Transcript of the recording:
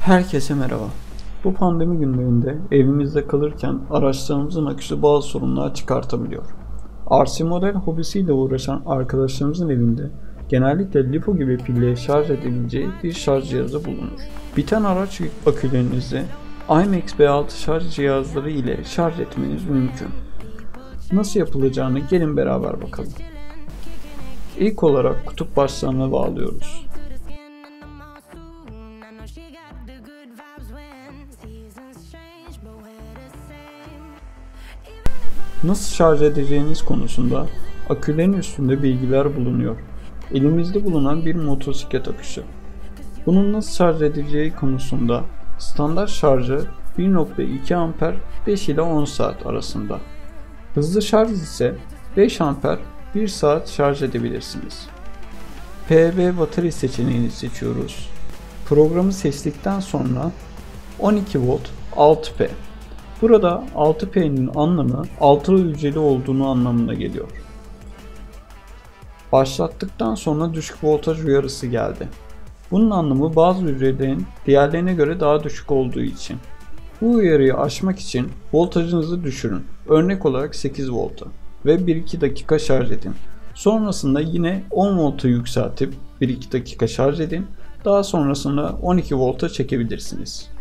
Herkese merhaba. Bu pandemi günlerinde evimizde kalırken araçlarımızın aküsü bazı sorunlar çıkartabiliyor. RC model hobisiyle uğraşan arkadaşlarımızın evinde genellikle LiPo gibi pille şarj edebileceği bir şarj cihazı bulunur. Biten araç akülerinizi IMEX B6 şarj cihazları ile şarj etmeniz mümkün. Nasıl yapılacağını gelin beraber bakalım. İlk olarak kutup başlarına bağlıyoruz. Nasıl şarj edeceğiniz konusunda akülerin üstünde bilgiler bulunuyor. Elimizde bulunan bir motosiklet aküsü. Bunun nasıl şarj edileceği konusunda standart şarjı 1.2 amper 5 ile 10 saat arasında. Hızlı şarj ise 5 amper 1 saat şarj edebilirsiniz. PV batarya seçeneğini seçiyoruz. Programı seçtikten sonra 12 volt 6P. Burada 6P'nin anlamı altılı hücreli olduğunu anlamına geliyor. Başlattıktan sonra düşük voltaj uyarısı geldi. Bunun anlamı bazı hücrelerin diğerlerine göre daha düşük olduğu için. Bu uyarıyı aşmak için voltajınızı düşürün. Örnek olarak 8 volta ve 1-2 dakika şarj edin. Sonrasında yine 10 volta yükseltip 1-2 dakika şarj edin. Daha sonrasında 12 volta çekebilirsiniz.